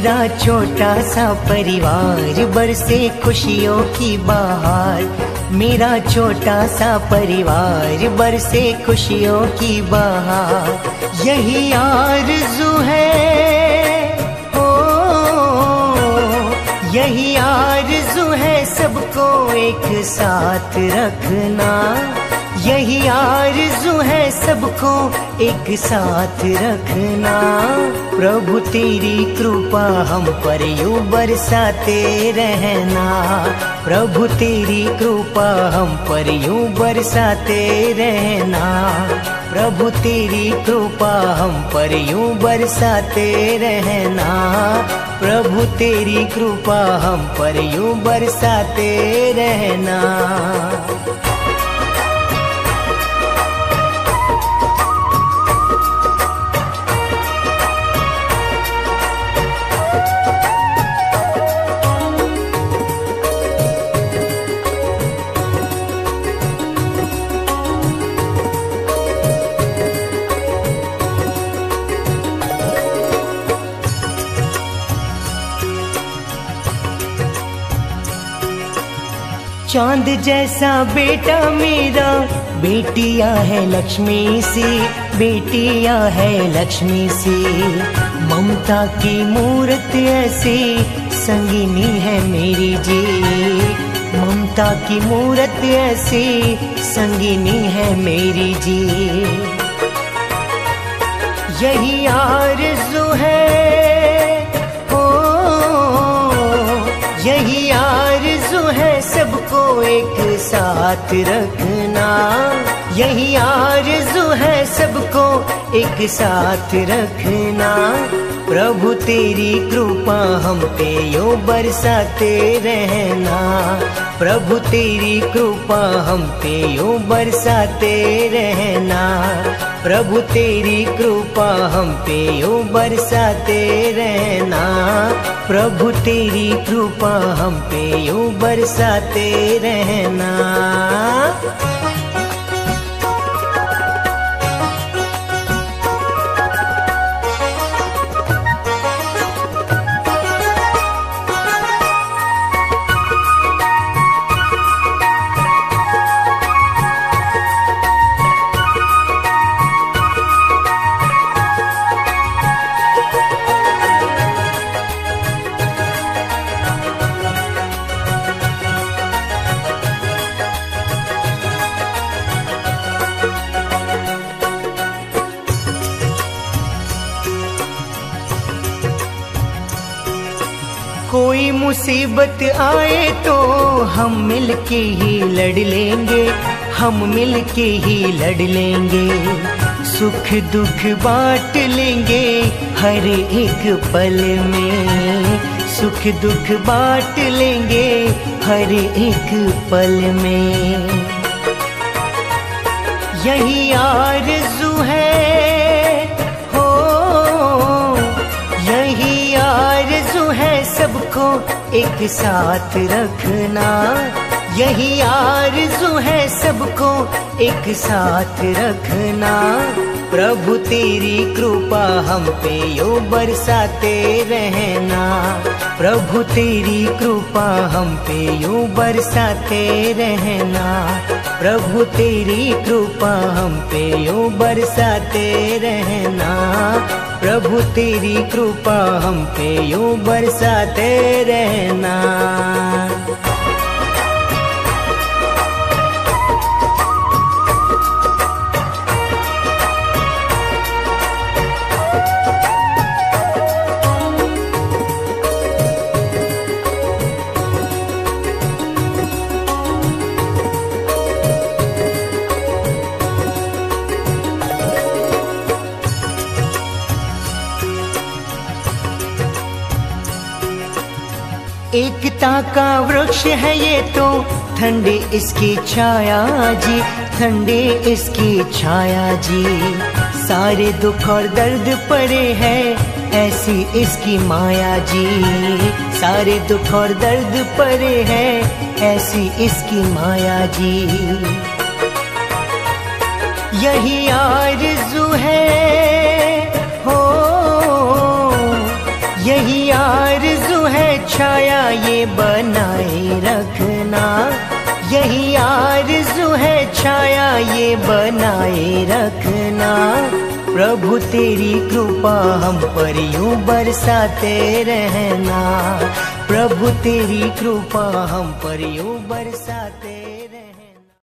मेरा छोटा सा परिवार बरसे खुशियों की बहार। मेरा छोटा सा परिवार बरसे खुशियों की बहार। यही आरज़ू है, ओ यही आरज़ू है सबको एक साथ रखना। यही आरज़ू है सबको एक साथ रखना। प्रभु तेरी कृपा हम पर यूं बरसाते रहना। प्रभु तेरी कृपा हम पर यूं बरसाते रहना। प्रभु तेरी कृपा हम पर यूं बरसाते रहना। प्रभु तेरी कृपा हम पर यूं बरसाते रहना। चांद जैसा बेटा मेरा, बेटियां है लक्ष्मी सी, बेटियां है लक्ष्मी सी। ममता की मूर्त ऐसी संगिनी है मेरी जी। ममता की मूर्त ऐसी संगिनी है मेरी जी। यही आरज़ू है, ओ यही आरज़ू है सबको एक साथ रखना। यही आरज़ू है सबको एक साथ रखना। प्रभु तेरी कृपा हम पे यूं बरसाते रहना। प्रभु तेरी कृपा हम पे यूं बरसाते रहना। प्रभु तेरी कृपा हम पे यूं बरसाते रहना। प्रभु तेरी कृपा हम पे यूं बरसाते रहना। कोई मुसीबत आए तो हम मिलके ही लड़ लेंगे। हम मिलके ही लड़ लेंगे। सुख दुख बांट लेंगे हर एक पल में। सुख दुख बांट लेंगे हर एक पल में। यही आरज़ू है, हो यही आरज़ू है सबको एक साथ रखना। यही आरज़ू है सबको एक साथ रखना। प्रभु तेरी कृपा हम पे यूं बरसाते रहना। प्रभु तेरी कृपा हम पे यूं बरसाते रहना। प्रभु तेरी कृपा हम पे यूं बरसाते रहना। प्रभु तेरी कृपा हम पे यूं बरसाते रहना। एकता का वृक्ष है ये तो, ठंडे इसकी छाया जी। ठंडे इसकी छाया जी। सारे दुख और दर्द पड़े हैं ऐसी इसकी माया जी। सारे दुख और दर्द पड़े हैं ऐसी इसकी माया जी। यही आरज़ू है, हो यही छाया ये बनाए रखना, यही आरज़ू है छाया ये बनाए रखना। प्रभु तेरी कृपा हम पर यूं बरसाते रहना, प्रभु तेरी कृपा हम पर यूं बरसाते